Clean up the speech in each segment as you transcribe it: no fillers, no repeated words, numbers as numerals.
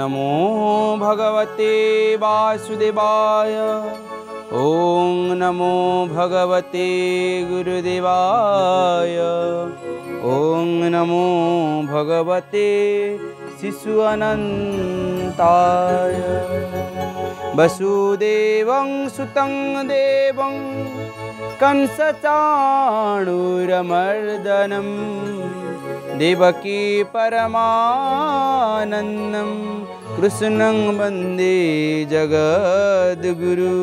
नमो भगवते वासुदेवाय। ओम नमो भगवते गुरुदेवाय। ओम नमो भगवते शिशु अनंताय। वसुदेवं सुतं देवं कंसचाणूरमर्दनं देवकी परमानन्दं कृष्णं वन्दे जगद्गुरु।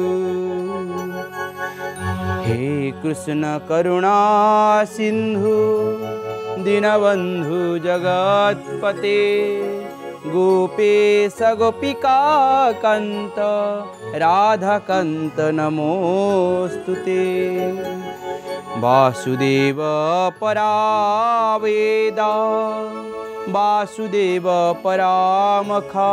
हे कृष्ण करुणा सिंधु दीनबंधु जगत्पते गोपेश गोपिका कांत राधाकांत नमोस्तुते। वासुदेव परावेदा वासुदेव परामखा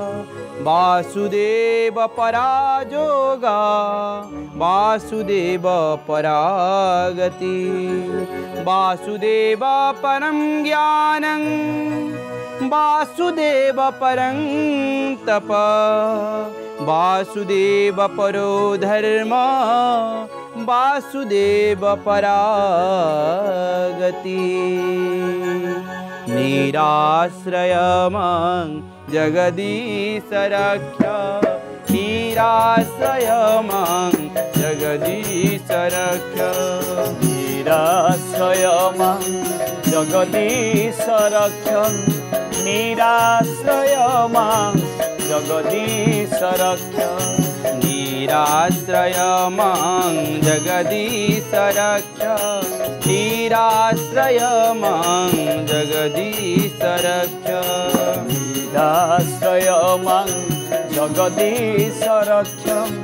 वासुदेव पराजोगा वासुदेव परागति वासुदेव परं ज्ञानं वासुदेव परं तप वासुदेव परो धर्म वासुदेव परागति। निराश्रयमं जगदीश रक्ष निराश्रयमं जगदीश रक्ष निराश्रयमं जगदीश रक्ष निराश्रयमं जगदीश रक्ष निराश्रयमं जगदीश रक्ष निराश्रयमं जगदीश रक्ष निराश्रयमं जगदीश रक्ष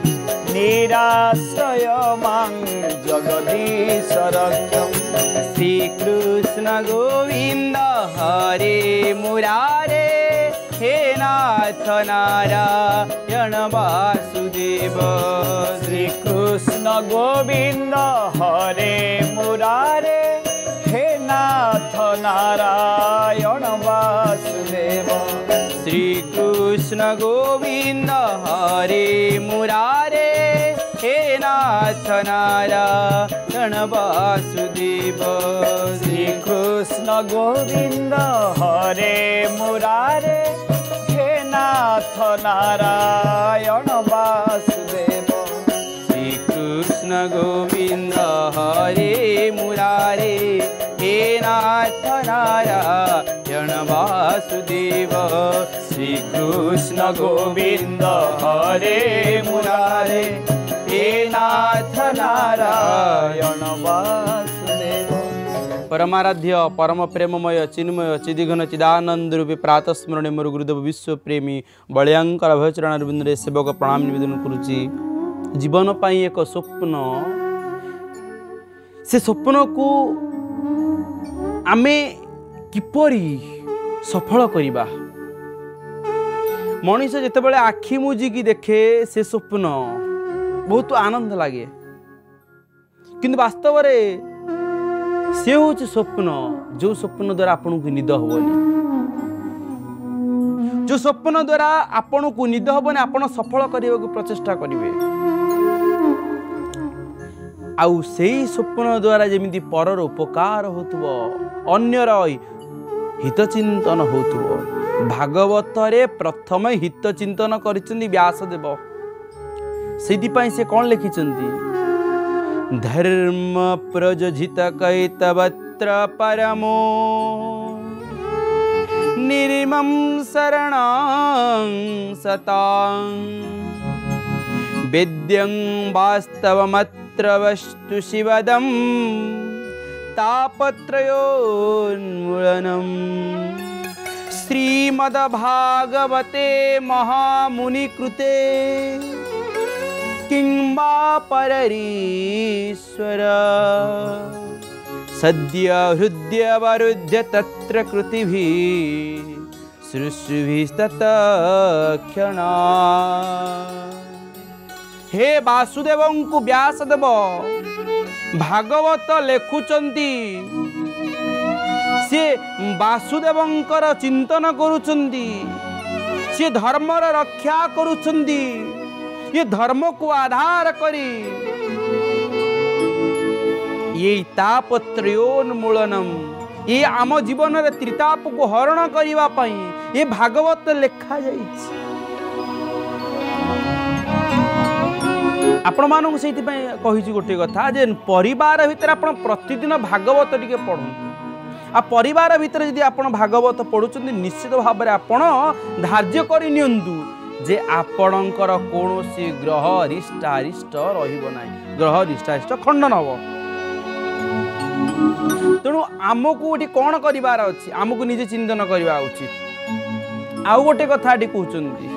निराश्रयमं जगदीश रक्ष। श्री कृष्ण गोविंद हरे मुरारे हे नाथ नारायण वासुदेव। श्री कृष्ण गोविंद हरे मुरारे हे नाथ नारायण वासुदेव। श्री कृष्ण गोविंद हरे मुरारे हे नाथ नारायण वासुदेव। श्री कृष्ण गोविंद हरे मुरारे हे नाथ नारायण वासुदेव। श्री कृष्ण गोविंद हरे मुरारे हे नाथ नारायण वासुदेव। श्री कृष्ण गोविंद हरे मुरारे हे नाथ नारायण वासुदेव। परमाराध्य परम प्रेममय चिन्मय चिदिघन चिदानंद रूपी प्रातस्मरणे मोर गुरुदेव विश्व प्रेमी बलियांकर अभयचरण अरविंद सेवक प्रणाम निवेदन करुच्ची। जीवन पाई एक स्वप्न से स्वप्न को आमे किपरि सफल करिबा। मनीष जितेबाला आखि मुजिकी देखे से स्वप्न बहुत आनंद लगे किंतु वास्तव रे से हूँ स्वप्न जो स्वप्न द्वारा आपन को निद हबनी जो स्वप्न द्वारा आपन को निद हबनी आपन सफल करने को प्रचेष्टा करेंगे। आउ सेही स्वप्न द्वारा जमी परर उपकार होतुबो अन्यर हित चिंतन होतुबो। भागवत रे प्रथम हित चिंतन करिसेंती व्यासदेव। सेति पई से कोन लिखिसेंती धर्म प्रजहित कैतवत्र परमो निर्मम शरणं सतां वेद्यं वास्तवमत्र वस्तु शिवदं तापत्रयोन्मूलनम्। श्रीमद्भागवते महामुनिकृते किंबा पररीश्वर सद्य हृदय वरुध्य तत्र कृतिभिः सृष्टिभिस्तत्क्षणा। हे वासुदेवं को व्यासदेव भागवत लेखुचंती से वासुदेवंकर चिंतन करुचंती सी धर्मर रक्षा करुछंदी ये धर्म को आधार करी ये तापत्रयोन्मूलनम ये आम जीवन रे त्रिताप को हरण करिवा पई ये भागवत लेखा जाइछि। आपण मानक से कही गोटे कथा जे परिवार भितर आप प्रतिदिन भागवत टिके पढ़ु आ परिवार भितर यदि आप भागवत पढ़ुଛନ୍ତି निश्चित भाव में आप धार्य करि नियंतु जे आपणकर कौनसी ग्रह रिष्टारिष्ट रहिबो नाही ग्रह रिष्टारिष्ट खंडन हबो। तेणु आमको ये कौन करार अच्छी आमको निजे चिंतन करवा उचित। आउ गोटे कथा कहते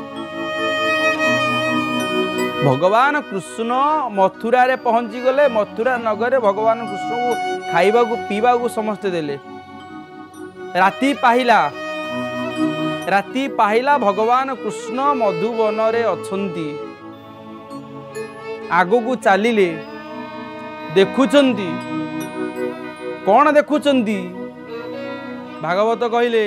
भगवान कृष्ण मथुरा रे पहुंची गले मथुरा नगर भगवान कृष्ण को खाइबा को पीवा को समस्ते देले। राति पाहिला भगवान कृष्ण मधुवन रे अछंती आगो को चलिले देखुचंती कौन देखुचंती भागवत कहले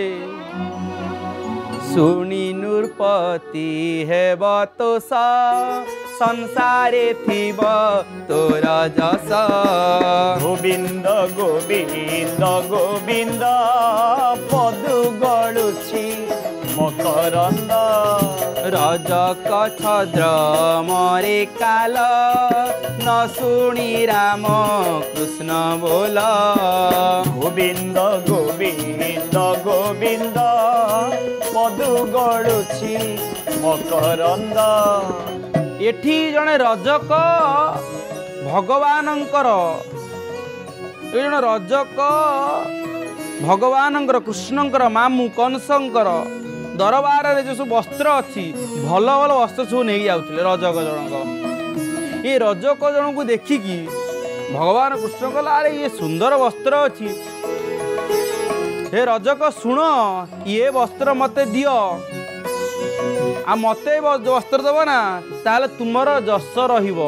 सुनी नृपति हेब तो संसारे थिब तोर जस गोविंद गोविंद गोविंद पदु गळुछि मकरंद रजक छद्र मरे काल न शुणी राम कृष्ण बोल गोविंद गोविंद गोविंद पदु गळुछि मकरंद। एठी जने रजक भगवानंकर जने रजक भगवानंकर कृष्णंकर मामू कंसंकर दरबार रे जो सब वस्त्र अच्छी भल भल वस्त्र सब नहीं जाउथिले रजक जनक ये रजक जन को देखिकी भगवान कृष्ण कहला अरे ये सुंदर वस्त्र अच्छी हे रजक शुण ये वस्त्र मते दियो आ मते वस्त्र दब ना ताले तुमर जस रहिबो।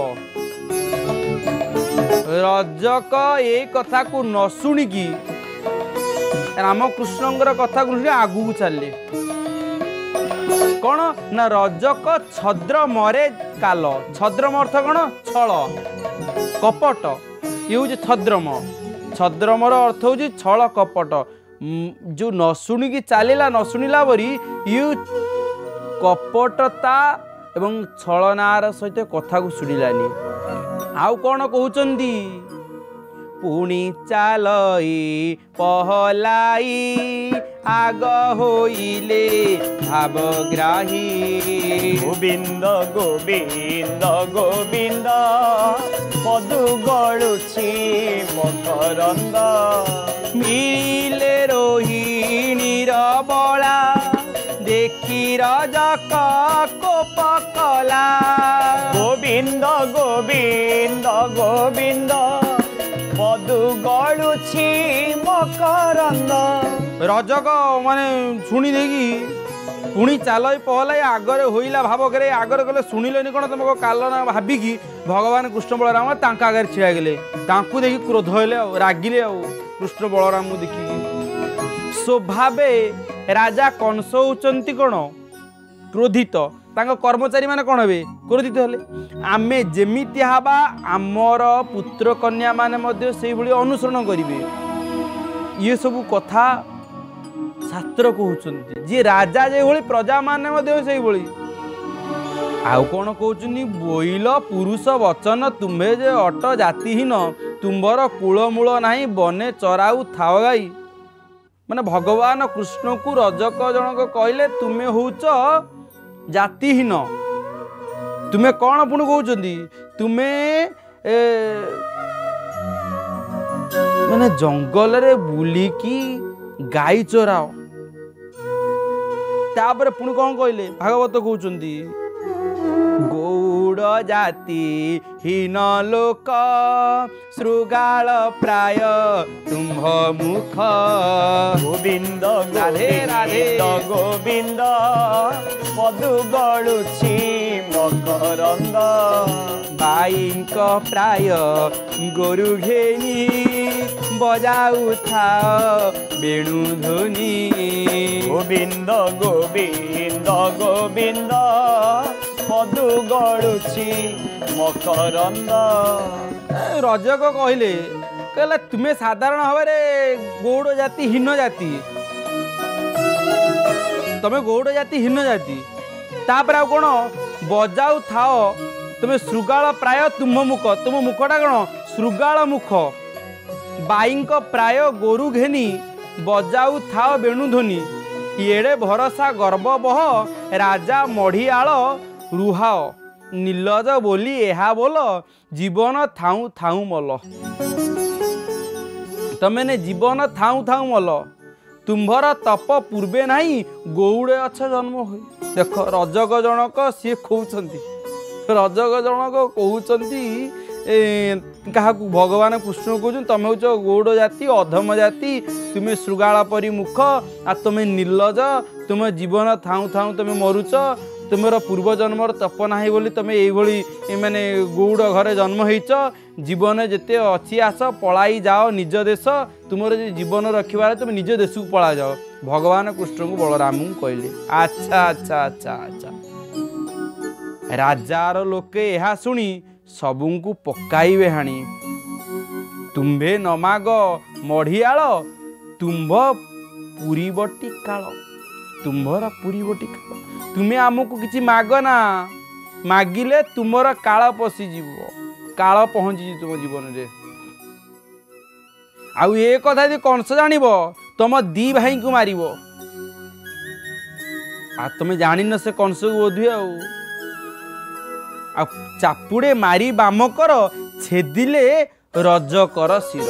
रजक ये कथा को न शुणिकी रामकृष्णंकर कथा को आगू चलले कौन ना रजक छद्र मरे काल छद्रम अर्थ कौन छल कपट ये हूँ छद्रम छद्रमर अर्थ हूँ छल कपट जो न शुणिकी चलला न शुणिला बरी यू कपटता एवं छलनार सहित कथा को शुणिलानी आउ कौन कहउचंदी पुणी चालई पहलाई आग होइले भावग्राही गोविंद गोविंद गोविंद पदु गळुछि मकरंद मिले रोहिणीर बला देखी रजक कोप कला गोविंद गोविंद गोविंद पदु गळुछि मकरंद। रजक माने शुणी देगी पुणी चाल पहला आगरे होइला भाव करे आगरे गले शुणिलेनि कौन तुमको कालना भाविकी भगवान कृष्ण बलराम तांका आगे छिड़ा गले तांकु देखि क्रोध हेले रागिले कृष्ण बलराम देखी स्वभावे राजा कंस होचंती कौन क्रोधित तांका कर्मचारी माने कौन हे क्रोधित हेले आमे जेमिति हबा आमर पुत्र कन्या माने मध्य सेही भली अनुसरण करिवे ये सब कथा शास्त्र कहउचंती जे राजा जे भली प्रजा माने मध्य सेही भली आउ कौन कहउचनी बोइल पुरुष वचन तुम्हे जे अट जातिहीन तुम्बर कूलमूल नाही बने चराऊ थाओ गाई माने भगवान कृष्ण को रजक जनक कहले तुम्हें होच जातिहीन तुम्हें कौन पुणी कहउचंदी तुम्हें माने जंगल रे बुलिकी गाई चराओ तापर पुणी कौन कहले भागवत कहउचंदी गौड़ जाति हीन लोक श्रृगाल प्राय तुम्भ मुख गोविंद राधे राधे गोविंद पदु गळुछि मकरंद बाईंक प्राय गोरु घेनी ବଜାଉଥାଅ ବେଣୁ ଧ୍ୱନି। ଗୋବିନ୍ଦ ଗୋବିନ୍ଦ ଗୋବିନ୍ଦ ମଧୁ ଗଳୁଛି ମକରନ୍ଦ। ରଜକ କହିଲେ ତୁମେ ସାଧାରଣ ଭାବରେ ଗୌଡ଼ ଜାତି ହୀନ ଜାତି, ତମେ ଗୌଡ଼ ଜାତି ହୀନ ଜାତି। ତାପରେ ଆଉ କ'ଣ ବଜାଉ ଥାଅ ତୁମେ ଶୃଗାଳ ପ୍ରାୟ ତୁମ ମୁଖ, ତୁମ ମୁଖଟା କ'ଣ ଶୃଗାଳ ମୁଖ। ବାଇଙ୍କ ପ୍ରାୟ ଗୋରୁ ଘେନି ବଜାଉ ଥାଅ ବେଣୁ ଧ୍ୱନି। ଏଡ଼େ ଭରସା ଗର୍ବ ବହ ରାଜା ମଢ଼ିଆଳ ରୁହାଅ। ନିଲଜ ବୋଲି ଏହା ବୋଲ ଜୀବନ ଥାଉଁ ଥାଉଁ ମଲ। ତମେନେ ଜୀବନ ଥାଉଁ ଥାଉଁ ମଲ। ତୁମ୍ଭର ତପ ପୂର୍ବେ ନାହିଁ ଗୌଡ଼େ ଅଛ ଜନ୍ମ ହୋଇ। ଦେଖ ରଜକ ଜଣକ ସିଏ କହୁଛନ୍ତି, ରଜକ ଜଣକ କହୁଛନ୍ତି କାହାକୁ ଭଗବାନ କୃଷ୍ଣ କହୁଛନ୍ତି ତମେ ହେଉଛ ଗୌଡ଼ ଜାତି ଅଧମ ଜାତି, ତୁମେ ଶୃଗାଳ ପରି ମୁଖ, ଆଉ ତୁମେ ନିର୍ଲଜ, ତୁମ ଜୀବନ ଥାଉଁ ଥାଉଁ ତୁମେ ମରୁଛ, ତୁମର ପୂର୍ବଜନ୍ମର ତପ ନାହିଁ ବୋଲି ତୁମେ ଏଇଭଳି ମାନେ ଗୌଡ଼ ଘରେ ଜନ୍ମ ହେଇଛ। ଜୀବନରେ ଯେତେ ଅଛି ଆସ ପଳାଇ ଯାଅ ନିଜ ଦେଶ, ତୁମର ଯେ ଜୀବନ ରଖିବାରେ ତୁମେ ନିଜ ଦେଶକୁ ପଳାଇ ଯାଅ। ଭଗବାନ କୃଷ୍ଣଙ୍କୁ ବଳରାମଙ୍କୁ କହିଲେ। ଆଚ୍ଛା ଆଚ୍ଛା ଆଚ୍ଛା ଆଚ୍ଛା। ରାଜାର ଲୋକେ ଏହା ଶୁଣି ସବୁଙ୍କୁ ପକାଇବେ ହାଣି। ତୁମ୍ଭେ ନମାଗ ମଢ଼ିଆଳ ତୁମ୍ଭ ପୁରୀବଟି କାଳ। ତୁମ୍ଭର ପୁରୀବଟି କାଳ, ତୁମେ ଆମକୁ କିଛି ମାଗ ନା, ମାଗିଲେ ତୁମର କାଳ ପଶିଯିବ, କାଳ ପହଞ୍ଚିଯିବ ତୁମ ଜୀବନରେ। ଆଉ ଏ କଥା ଯଦି କଂସ ଜାଣିବ ତମ ଦି ଭାଇଙ୍କୁ ମାରିବ। ଆଉ ତମେ ଜାଣିନ ସେ କଂସକୁ ବୋଧୁଏ ଆଉ ଚାପୁଡ଼େ ମାରି ବାମ କର ଛେଦିଲେ ରଜକର ଶିର।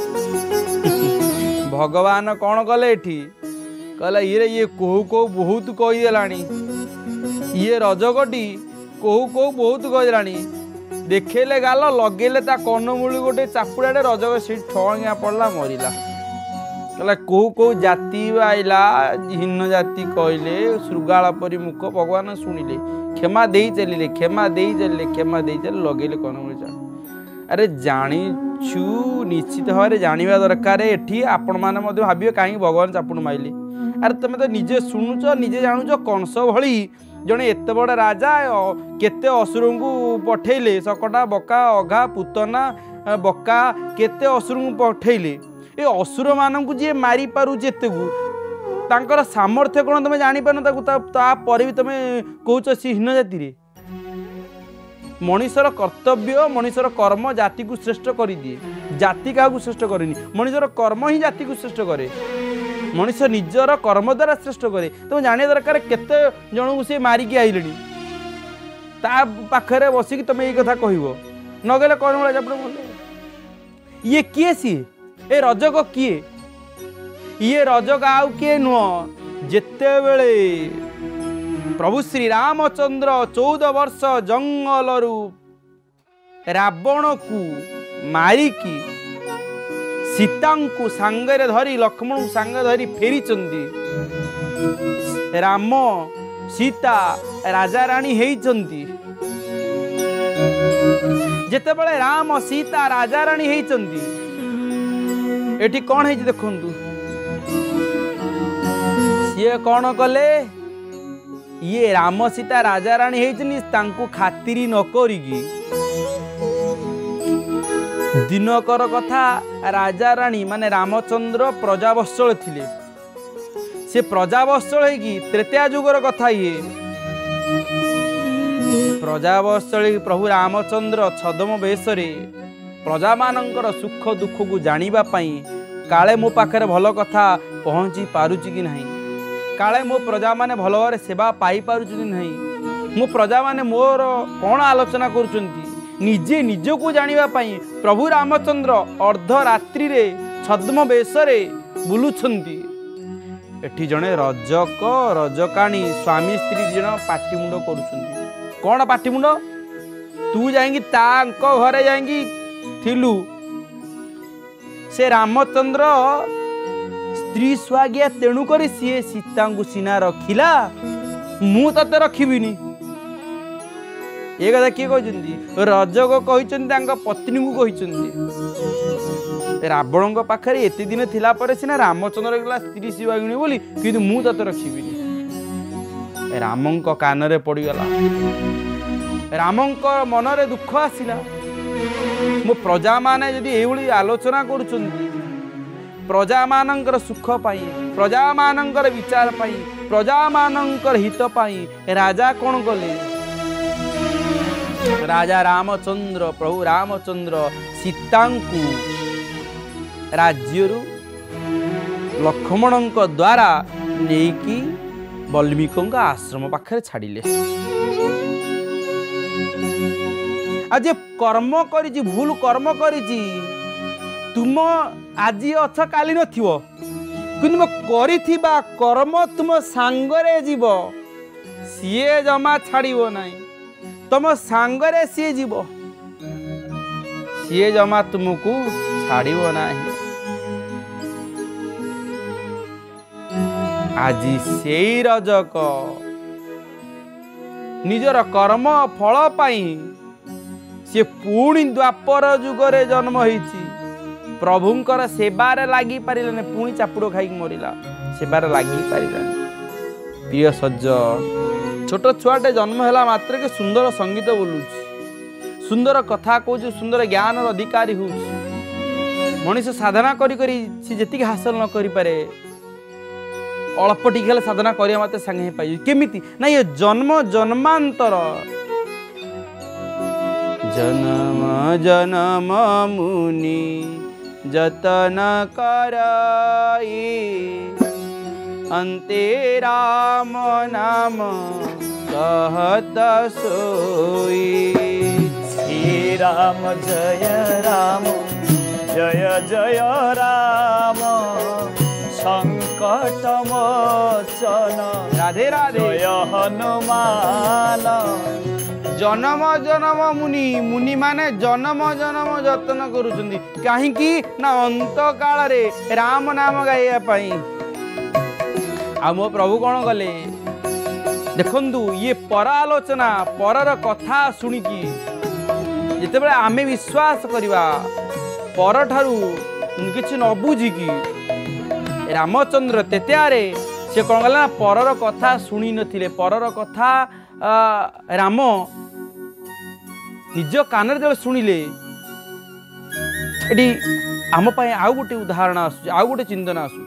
ଭଗବାନ କ'ଣ କଲେ ଏଠି କହିଲା ଇଏ କୋଉ କୋଉ ବହୁତ କହିଦେଲାଣି, ଇଏ ରଜକଟି କୋଉ କୋଉ ବହୁତ କହିଦେଲାଣି। ଦେଖେଇଲେ ଗାଲ ଲଗେଇଲେ ତା କନମୂଳି ଗୋଟେ ଚାପୁଡ଼ାଟେ, ରଜକ ସେଠି ଠଙ୍ଗା ପଡ଼ିଲା ମରିଲା। କହିଲା କୋଉ କୋଉ ଜାତି ଆଇଲା ହୀନ ଜାତି କହିଲେ, ଶୃଗାଳ ପରି ମୁଖ। ଭଗବାନ ଶୁଣିଲେ, କ୍ଷମା ଦେଇ ଚାଲିଲେ, କ୍ଷମା ଦେଇ ଚାଲିଲେ, କ୍ଷମା ଦେଇ ଚାଲିଲେ, ଲଗେଇଲେ କନମୂଳି ଚାଲ। ଆରେ ଜାଣିଛୁ ନିଶ୍ଚିତ ଭାବରେ ଜାଣିବା ଦରକାର। ଏଠି ଆପଣମାନେ ମଧ୍ୟ ଭାବିବେ କାହିଁକି ଭଗବାନ ଚାପୁଡ଼ ମାଇଲେ। ଆରେ ତମେ ତ ନିଜେ ଶୁଣୁଛ, ନିଜେ ଜାଣୁଛ କଂସ ଭଳି ଜଣେ ଏତେ ବଡ଼ ରାଜା କେତେ ଅସୁରଙ୍କୁ ପଠେଇଲେ, ଶକଟା ବକା ଅଘା ପୁତନା ବକା କେତେ ଅସୁରଙ୍କୁ ପଠେଇଲେ। ଏ ଅସୁରମାନଙ୍କୁ ଯିଏ ମାରିପାରୁଛି ଏତେକୁ, ତାଙ୍କର ସାମର୍ଥ୍ୟ କ'ଣ ତମେ ଜାଣିପାରୁନ ତାକୁ, ତାପରେ ବି ତମେ କହୁଛ ସେ ହୀନ ଜାତିରେ। ମଣିଷର କର୍ତ୍ତବ୍ୟ, ମଣିଷର କର୍ମ ଜାତିକୁ ଶ୍ରେଷ୍ଠ କରିଦିଏ, ଜାତି କାହାକୁ ଶ୍ରେଷ୍ଠ କରେନି। ମଣିଷର କର୍ମ ହିଁ ଜାତିକୁ ଶ୍ରେଷ୍ଠ କରେ, ମଣିଷ ନିଜର କର୍ମ ଦ୍ୱାରା ଶ୍ରେଷ୍ଠ କରେ। ତମେ ଜାଣିବା ଦରକାର କେତେ ଜଣଙ୍କୁ ସେ ମାରିକି ଆଇଲେଣି, ତା ପାଖରେ ବସିକି ତମେ ଏଇ କଥା କହିବ, ନଗଲେ କ'ଣ ଭଳିଆ ଚାପୁଡ଼ ମଲେ। ଇଏ କିଏ ସିଏ? ଏ ରଜକ କିଏ? ଇଏ ରଜକ ଆଉ କିଏ ନୁହଁ, ଯେତେବେଳେ ପ୍ରଭୁ ଶ୍ରୀରାମଚନ୍ଦ୍ର 14 ବର୍ଷ ଜଙ୍ଗଲରୁ ରାବଣକୁ ମାରିକି ସୀତାଙ୍କୁ ସାଙ୍ଗରେ ଧରି, ଲକ୍ଷ୍ମଣଙ୍କୁ ସାଙ୍ଗରେ ଧରି ଫେରିଛନ୍ତି। ରାମ ସୀତା ରାଜାରାଣୀ ହେଇଛନ୍ତି। ଯେତେବେଳେ ରାମ ସୀତା ରାଜାରାଣୀ ହେଇଛନ୍ତି, ଏଠି କ'ଣ ହେଇଛି ଦେଖନ୍ତୁ। ସିଏ କ'ଣ କଲେ, ଇଏ ରାମ ସୀତା ରାଜାରାଣୀ ହେଇଛନ୍ତି, ତାଙ୍କୁ ଖାତିରି ନ କରିକି ଦିନକର କଥା ରାଜାରାଣୀ ମାନେ ରାମଚନ୍ଦ୍ର ପ୍ରଜାବତ୍ସଳ ଥିଲେ। ସେ ପ୍ରଜାବତ୍ସଳ ହେଇକି ତ୍ରେତୟା ଯୁଗର କଥା, ଇଏ ପ୍ରଜାବତ୍ସଳୀ ପ୍ରଭୁ ରାମଚନ୍ଦ୍ର ଛଦ୍ମ ବେଶରେ ପ୍ରଜାମାନଙ୍କର ସୁଖ ଦୁଃଖକୁ ଜାଣିବା ପାଇଁ, କାଳେ ମୋ ପାଖରେ ଭଲ କଥା ପହଞ୍ଚି ପାରୁଛି କି ନାହିଁ, କାଳେ ମୋ ପ୍ରଜାମାନେ ଭଲ ଭାବରେ ସେବା ପାଇପାରୁଛନ୍ତି ନାହିଁ, ମୋ ପ୍ରଜାମାନେ ମୋର କ'ଣ ଆଲୋଚନା କରୁଛନ୍ତି, ନିଜେ ନିଜକୁ ଜାଣିବା ପାଇଁ ପ୍ରଭୁ ରାମଚନ୍ଦ୍ର ଅର୍ଦ୍ଧରାତ୍ରିରେ ଛଦ୍ମ ବେଶରେ ବୁଲୁଛନ୍ତି। ଏଠି ଜଣେ ରଜକ ରଜକାଣୀ ସ୍ୱାମୀ ସ୍ତ୍ରୀ ଦି ଜଣ ପାଟିମୁଣ୍ଡ କରୁଛନ୍ତି। କ'ଣ ପାଟିମୁଣ୍ଡ? ତୁ ଯାଇକି ତାଙ୍କ ଘରେ ଯାଇକି ଥିଲୁ, ସେ ରାମଚନ୍ଦ୍ର ସ୍ତ୍ରୀ ସ୍ୱାଜ୍ଞା, ତେଣୁକରି ସିଏ ସୀତାଙ୍କୁ ସିନା ରଖିଲା, ମୁଁ ତତେ ରଖିବିନି। ଏ କଥା କିଏ କହିଛନ୍ତି? ରଜକ କହିଛନ୍ତି, ତାଙ୍କ ପତ୍ନୀଙ୍କୁ କହିଛନ୍ତି। रावण पाखे एत दिन थिला परे सिना रामचंद्र गला स्त्री शिवागिणी बोली किंतु मु तते रखिबि रामंक कान रे पड़गला रामंक मन रे दुख आसिला मो प्रजा माने जदि एभली आलोचना करूछन्ती प्रजा मानंकर सुख पाई प्रजा मानंकर विचार पाई प्रजा मानंकर हित पाई राजा कौन कले राजा रामचंद्र प्रभु रामचंद्र सीतांकु राज्यरु लक्ष्मणंक द्वारा नेकी वाल्मीकि आश्रम पाखे छाड़िले आज कर्म करी भूल कर्म करी तुम आज अछ काली नथिवो किंतु करिथिबा कर्म तुम सांगरे जीव सीए जमा छाड़िबो नाही तुम सांगरे सीए जीव सीए जमा तुमको छाड़िबो नाही आज से रजक निजर कर्म फल पाई से पुणी द्वापर जुगरे जन्म होइछि प्रभुंकर सेबार लागी पारिलाने पुणी चापुड़ खाई मरिला सेबार लागी पारिलाने प्रिय सज्ज छोट छुआटे जन्म है मात्र के सुंदर संगीत बोलुछि सुंदर कथा कहूँ सुंदर ज्ञान अधिकारी हो मनीष साधना करी से जी हासिल न करि पारे अल्प टिके साधना करिया मते संगे पाई केमिति ना ये जन्म जन्मांतर जन्म जन्म मुनि जतन कराई अंते राम नाम कहत सोई श्री राम जय जय राम संकट मोचन राधे राधे जय हनुमान जन्म जन्म मुनि मुनि माने जन्म जन्म जतन करुछंदी काहेकि ना अंत काल रे राम नाम गाइया पाई आ मो प्रभु कौन गले देखंतु ये पर आलोचना परर कथा सुनिकी जितेबाला आमे विश्वास करिवा पर ठारू किछि न बुझिकी रामचंद्र तेतेयारे से कौन गला परर कथा शुणी नथिले परर कथा राम निज कान जो शुणिले एटी आम पाई आउ गोटे उदाहरण आसु आउ गोटे चिंतन आसु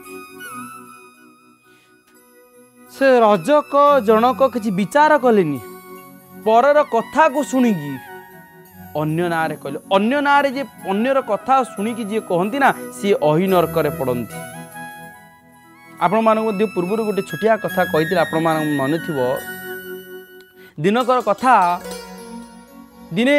से रजक जनक किसी विचार कलेनी परर कथा को शुणिकी अन्य नारे कहले अन्य नारे जे अन्यर कथा शुणिकी जी कहती ना सी अहि नरक पड़ती आपण मानक पूर्व गोटे छोटिया कथा कही आपण मान मन थी दिनकर कथा दिने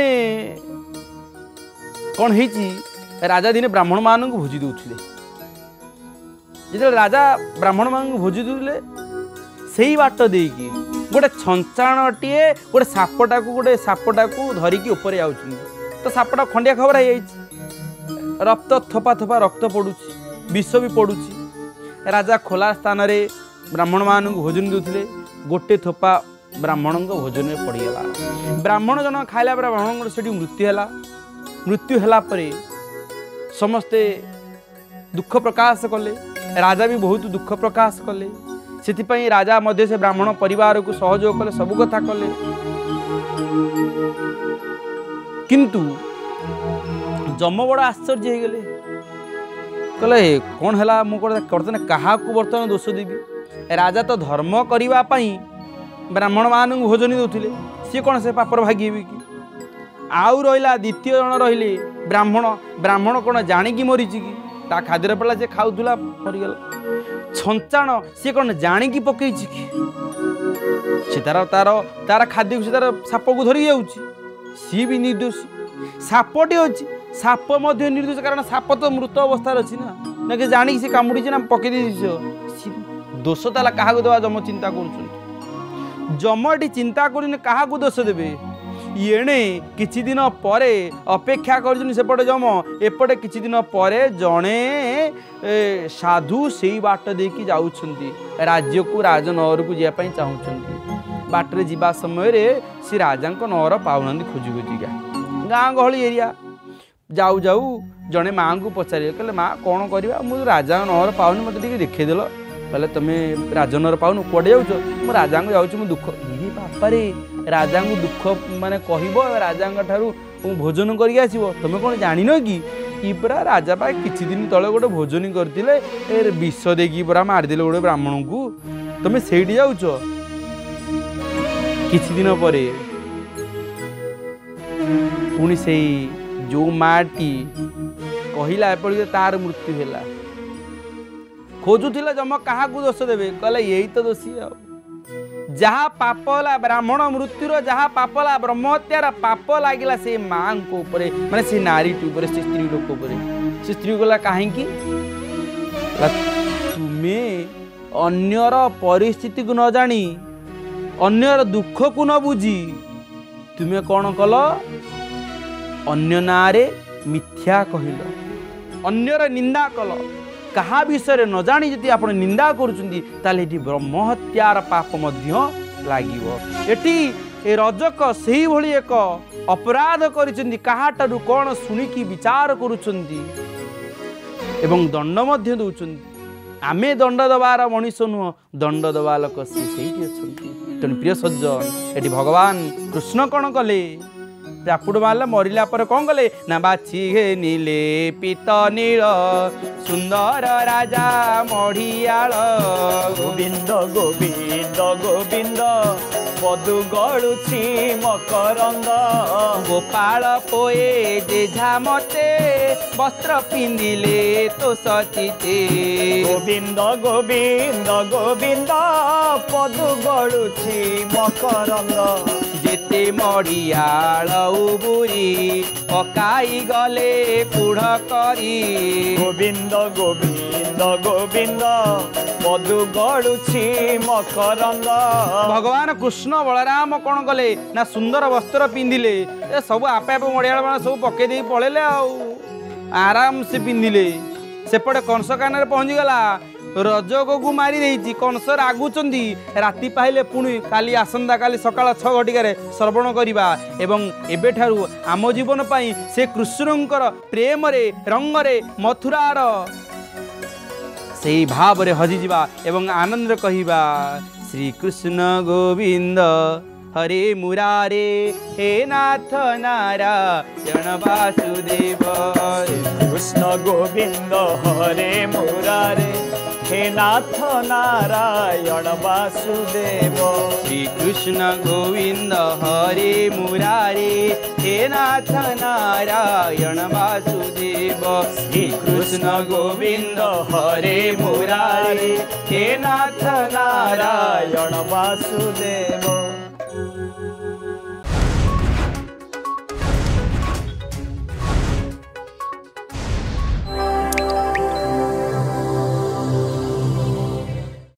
कौन है राजा दिने ब्राह्मण मान भोजी दौले जो राजा ब्राह्मण मान भोजी दौले से ही बाट देकी गोटे छंचाणटीए गोटे सापटा को धरिकी ऊपर जाऊँ तो सापटा खंडिया खबर है रक्त थोपा थोपा रक्त पड़ुची विष भी पड़ुची राजा खोला स्थान रे ब्राह्मण मान भोजन दौले गोटे थोपा ब्राह्मण भोजन में पड़गला ब्राह्मण जन खाइला ब्राह्मण से मृत्यु है समस्ते दुख प्रकाश कले राजा भी बहुत दुख प्रकाश कले से राजा मध्य से ब्राह्मण परिवार को सहयोग कले सब कथा कले किंतु जम बड़ आश्चर्य हो गले कहले कौन है मुझे क्या बर्तमान दोष देवी राजा तो धर्म करने ब्राह्मण मान भोजन दौले सी कौन से पापर भागीबी कि आउ रहा द्वितीय जन रहिले ब्राह्मण कौन जाणिकी मरीच कि ता खाद्य पड़ा से खाऊला मरीगला छंचाण सी कौन जाणिकी पकई कि से तार तार तार खाद्य से तार साप को धरिक जाऊँगी सी भी निर्दोषी सापटे अच्छी साप निर्दोष कारण साप तो मृत अवस्था अच्छी ना कि जाणिकी से कामुड़ी ना पकई दोष ताला क्या देवा जम चिंता कर जमटी चिंता करने क्या दोष देवे येणे किछि दिन परे अपेक्षा करपटे जम एपटे किछि दिन परे जड़े साधु से बाट देकी जाउछंती राज्य को राजनगर को जावाई चाहूँगी बाटरे जीवा समय रे सी राजा नगर पाऊना खोजी खोजिका गाँ गहली एरिया जाऊ जाऊ जड़े माँ को पचारे कहले माँ कौन करवा मुझे राजा नहर पाऊनी मत देखदेल कहले तुम्हें राजनहर पाऊन कड़े जाऊँ मुझे राजा को जाऊँ दुख ये बापारे राजा को दुख माने कह राजा ठारू भोजन करके आसो तुम कौन जान कि पूरा राजा पा किछि दिन तले गोटे भोजन करते विष देकी पूरा मारिदेले गोटे ब्राह्मण को तुम से जाऊच किछि दिन पर पुणी से जो माटी कहला एपड़ी तार मृत्यु है खोजुला जम क्या दोष देवे कहले यही तो दोषी आ जहाँ पाप ला ब्राह्मण मृत्युर जहाँ पाप ला ब्रह्महत्यार पाप लगिला से माँ को ऊपर माने से नारी ऊपर से स्त्री लोक ऊपर से स्त्री गला कहीं तुम्हें अन्यर परिस्थिति को न जानी अन्यर दुख को न बुझी तुम्हें कौन कल अन्य नारे मिथ्या कहल अन्यर निंदा कल कहा विषय न जानी जदि आप निंदा करुँच ब्रह्महत्यार पाप लगी रजक से भली एक अपराध कर कहाटू कौन शुणिकी विचार करुँच एवं दंड दौरान आमे दंड दबार मनीष नुह दंड दबा लोक सी तेणु प्रिय सज्जन ये भगवान कृष्ण कौन कले चापुड़ मारला मरला पर कौन कले ना बाछी नीले पीत नील सुंदर राजा मढ़ियाल गोविंद गोविंद गोविंद पदु गड़ुछि मकरंद गोपाल पोए जेझा मते वस्त्र पिंदिले तो सचिते गोविंद गोविंद गोविंद पदु गड़ुछि मकरंद जेते मढ़ियाल बुरी पकाई गले कूढ़ करी गोविंद गोविंद गोविंद पदु गड़ुछि मकरंद भगवान कृष्ण बलराम कौन कले ना सुंदर वस्त्र पिंधिले सब आपे आपे मड़ियाल मान सब पके दे पड़ेले आराम से पिंधिले सेपटे कंस कान पहुँची गला रजक को मारी देइछि कंस रागुचंदी राति पाइले पुणी काली आसंदा काली सकाळ 6 घटिकार श्रवण करिबा एवं एबे ठारू आम जीवन पाई से कृष्णंकर प्रेम रे रंग रे मथुरार सेही भाव रे हजि जिबा एवं आनंद कहिबा श्री कृष्ण गोविंद हरे मुरारे हे नाथ नारायण वासुदेव कृष्ण गोविंद हरे मुरारे हे नाथ नारायण वासुदेव श्री कृष्ण गोविंद हरे मुरारे हे नाथ नारायण वासुदेव श्री कृष्ण गोविंद हरे मुरारे हे नाथ नारायण वासुदेव।